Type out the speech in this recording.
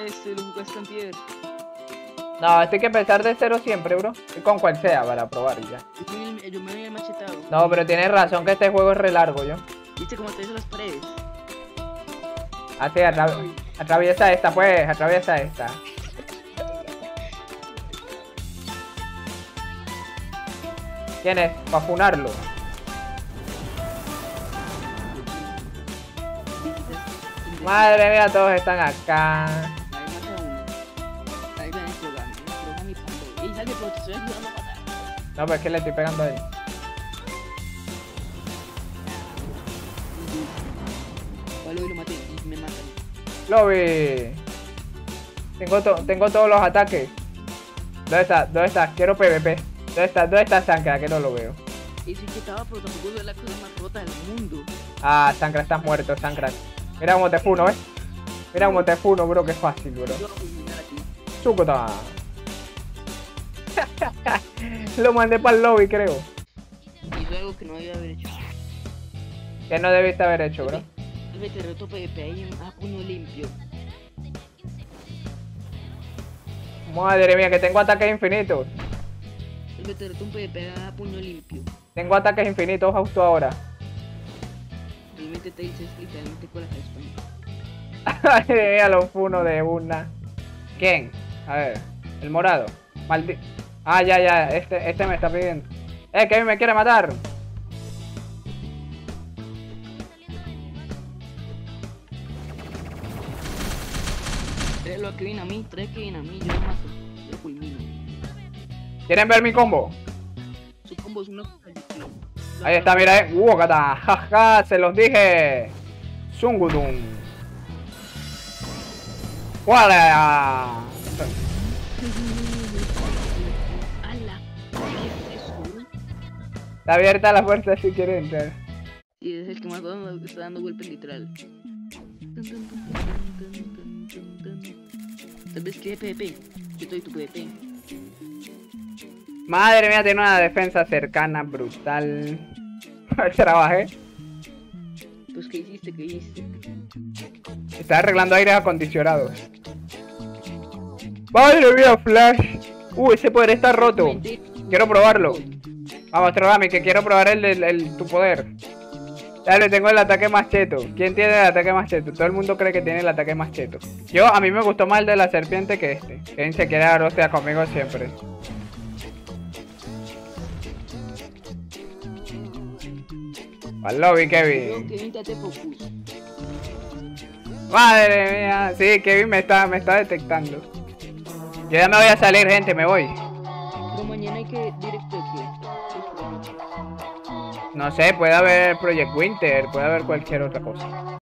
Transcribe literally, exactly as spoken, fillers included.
este, lo jugaste antier. No, esto hay que empezar de cero siempre, bro. Y con cual sea para probar y ya. Yo me, yo me había machetado. No, pero tienes razón que este juego es re largo, yo. ¿Viste cómo te hizo las paredes? Así, atra atraviesa esta, pues, atraviesa esta. ¿Quién es? Para funarlo. Madre mía, todos están acá. Ahí mata a uno. Ahí van a explotar, explotar mi pando. Ey, salve, pero te estoy ayudando a matar. No, pues es que le estoy pegando a él. Vale, lo maté y me matan. Lobby. Tengo, to tengo todos los ataques. ¿Dónde está? ¿Dónde está? Quiero P V P. ¿Dónde está? ¿Dónde está Sankra? Que no lo veo. Y sí que estaba, pero tampoco es la cosa más rota del mundo. Ah, Sankra, estás muerto, Sankra. Mira cómo te funo, ¿eh? Mira cómo te funo, bro. Qué fácil, bro. Yo voy a eliminar aquí. Chúcota. Lo mandé para el lobby, creo. Hizo algo que no debía haber hecho. Que no debiste haber hecho, bro. El veterano P V P ahí a puño limpio. Madre mía, que tengo ataques infinitos. El veterano P V P a puño limpio. Tengo ataques infinitos justo ahora. Realmente te dices literalmente con la cabeza. Madre mía, lo funo de una. ¿Quién? A ver, el morado. Maldi... Ah, ya, ya, este, este me está pidiendo. Eh, Kevin me quiere matar. Tráelo a Kevin a mí, trae a Kevin a mí, yo lo mato. Yo lo fulmino. ¿Quieren ver mi combo? Su combo es una... Ahí está, mira, eh. ¡Uh, gata! ¡Jaja! ¡Se los dije! ¡Zungudun! ¡Wala! ¡Hala! ¿Qué es eso? Está abierta la puerta si quieren entrar. Sí, es el que más dando, está dando golpes literal. Tal vez que P V P. Yo doy tu P V P. Madre mía, tiene una defensa cercana brutal. Trabajé. Pues, ¿qué hiciste? ¿Qué hiciste? Está arreglando aires acondicionados. Madre mía, Flash. Uh, ese poder está roto. Quiero probarlo. Vamos, Trogami, que quiero probar el, el, el tu poder. Dale, tengo el ataque más cheto. ¿Quién tiene el ataque más cheto? Todo el mundo cree que tiene el ataque más cheto. Yo, a mí me gustó más el de la serpiente que este. Kevin se quiere dar hostia conmigo siempre. Al lobby, Kevin. Kevin, date focus. Madre mía. Sí, Kevin me está, me está detectando. Yo ya me voy a salir, gente, me voy. Pero mañana hay que directo aquí. No sé, puede haber Project Winter, puede haber cualquier otra cosa.